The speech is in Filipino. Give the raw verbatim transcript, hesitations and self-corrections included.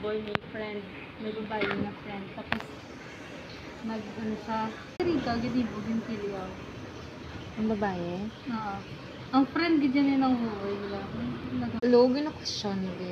boy, may friend, may babae na friend. Tapos, nag, ano siya, rito, gadibo, gintiliyaw. Ang babae? Oo. Ang friend, ganyan yun ang buhay nila. Logo na question.